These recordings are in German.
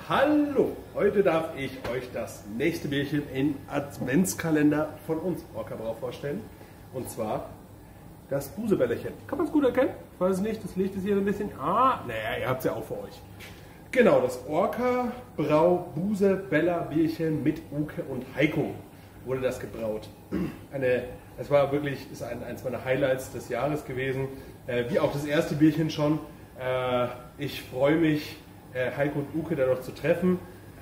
Hallo, heute darf ich euch das nächste Bierchen im Adventskalender von uns, Orca Brau, vorstellen. Und zwar das Busebällerchen. Kann man es gut erkennen? Ich weiß es nicht, das Licht ist hier so ein bisschen... naja, ihr habt es ja auch vor euch. Genau, das Orca Brau Busebäller-Bierchen mit Uke und Heiko wurde das gebraut. Es war wirklich eins meiner Highlights des Jahres gewesen, wie auch das erste Bierchen schon. Ich freue mich, Heiko und Uke da noch zu treffen,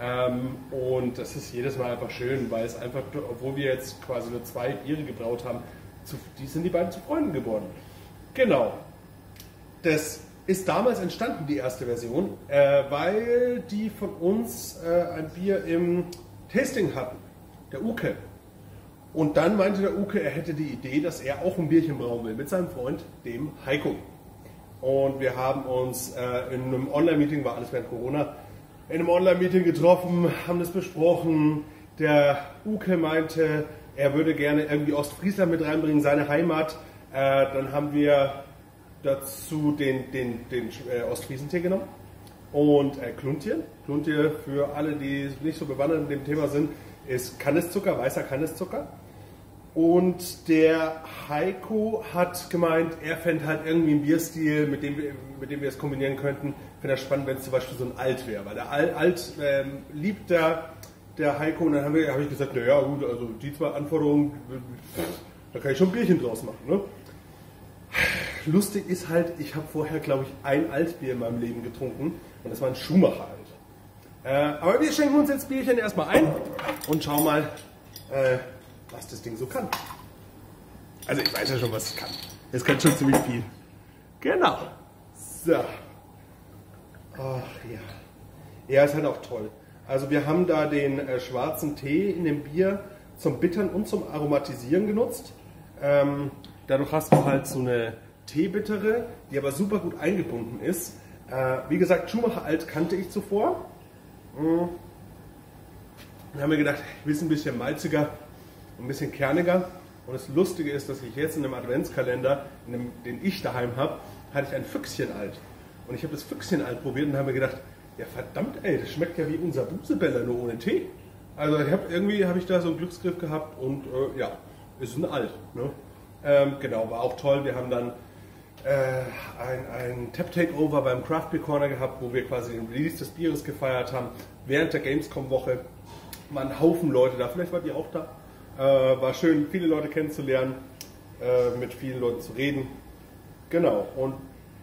und das ist jedes Mal einfach schön, weil es einfach, obwohl wir jetzt quasi nur 2 Biere gebraut haben, sind die beiden zu Freunden geworden. Genau, das ist damals entstanden, die erste Version, weil die von uns ein Bier im Tasting hatten, der Uke. Und dann meinte der Uke, er hätte die Idee, dass er auch ein Bierchen brauen will mit seinem Freund, dem Heiko. Und wir haben uns in einem Online-Meeting, war alles während Corona, in einem Online-Meeting getroffen, haben das besprochen. Der Uke meinte, er würde gerne irgendwie Ostfriesland mit reinbringen, seine Heimat. Dann haben wir dazu den Ostfriesentee genommen und Kluntje. Kluntje, für alle, die nicht so bewandert in dem Thema sind, ist Kandiszucker, weißer Kandiszucker. Und der Heiko hat gemeint, er fände halt irgendwie einen Bierstil, mit dem wir es kombinieren könnten, fände er spannend, wenn es zum Beispiel so ein Alt wäre. Weil der Alt liebt der Heiko, und dann habe ich gesagt, naja gut, also die 2 Anforderungen, da kann ich schon ein Bierchen draus machen. Ne? Lustig ist halt, ich habe vorher, glaube ich, ein Altbier in meinem Leben getrunken, und das war ein Schumacher Alt. Aber wir schenken uns jetzt Bierchen erstmal ein und schauen mal, was das Ding so kann. Also ich weiß ja schon, was es kann. Es kann schon ziemlich viel. Genau. So. Ach ja. Ja, ist halt auch toll. Also wir haben da den schwarzen Tee in dem Bier zum Bittern und zum Aromatisieren genutzt. Dadurch hast du halt so eine Teebittere, die aber super gut eingebunden ist. Wie gesagt, Schumacher Alt kannte ich zuvor. Dann haben wir gedacht, ich will es ein bisschen malziger, ein bisschen kerniger. Und das Lustige ist, dass ich jetzt in einem Adventskalender, den ich daheim habe, hatte ich ein Füchschen Alt. Und ich habe das Füchschen Alt probiert und habe mir gedacht, ja verdammt ey, das schmeckt ja wie unser Busebäller, nur ohne Tee. Also irgendwie habe ich da so einen Glücksgriff gehabt, und ja, ist ein Alt. Ne? Genau, war auch toll. Wir haben dann ein Tap-Takeover beim Craft Beer Corner gehabt, wo wir quasi den Release des Bieres gefeiert haben. Während der Gamescom-Woche waren ein Haufen Leute da, vielleicht wart ihr auch da. War schön, viele Leute kennenzulernen, mit vielen Leuten zu reden. Genau, und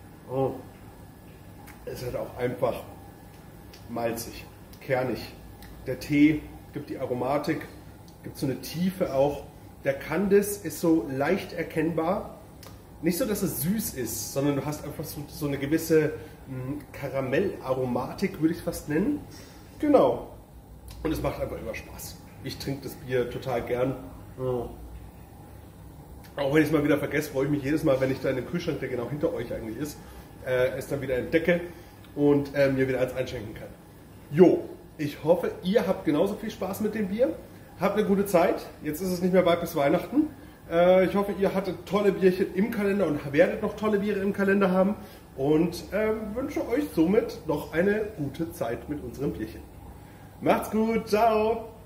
es ist halt auch einfach malzig, kernig. Der Tee gibt die Aromatik, gibt so eine Tiefe auch. Der Kandis ist so leicht erkennbar. Nicht so, dass es süß ist, sondern du hast einfach so eine gewisse Karamellaromatik, würde ich es fast nennen. Genau. Und es macht einfach immer Spaß. Ich trinke das Bier total gern. Auch wenn ich es mal wieder vergesse, freue ich mich jedes Mal, wenn ich da in den Kühlschrank, der genau hinter euch eigentlich ist, es dann wieder entdecke und mir wieder eins einschenken kann. Jo, ich hoffe, ihr habt genauso viel Spaß mit dem Bier. Habt eine gute Zeit. Jetzt ist es nicht mehr weit bis Weihnachten. Ich hoffe, ihr hattet tolle Bierchen im Kalender und werdet noch tolle Biere im Kalender haben. Und wünsche euch somit noch eine gute Zeit mit unserem Bierchen. Macht's gut, ciao!